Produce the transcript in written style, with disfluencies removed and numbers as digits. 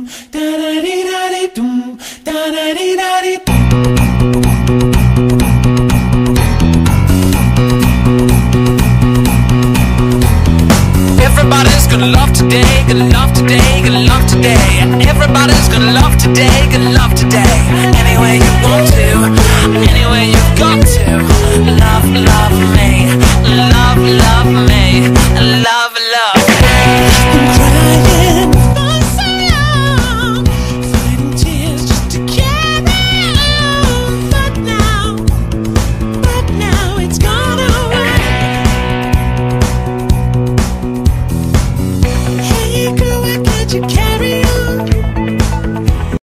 Everybody's gonna love today, gonna love today, gonna love today. Everybody's gonna love today, gonna love today. Any way you want to, any way you've got to. Love, love me.